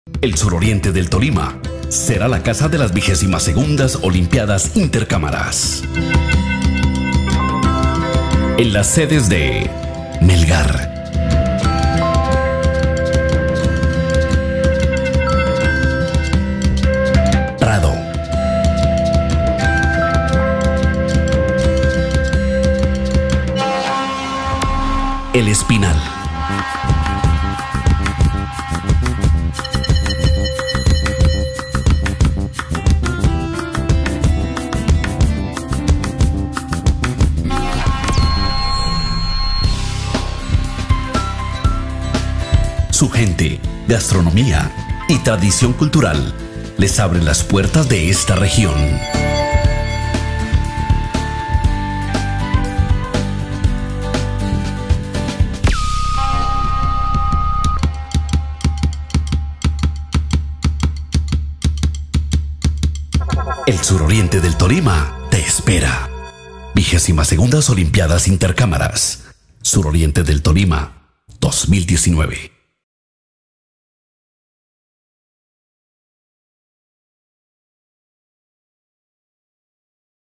El suroriente del Tolima será la casa de las 22ª Olimpiadas Intercámaras. En las sedes de Melgar, Prado, El Espinal, su gente, gastronomía y tradición cultural les abren las puertas de esta región. El suroriente del Tolima te espera. 22ª Olimpiadas Intercámaras. Suroriente del Tolima 2019.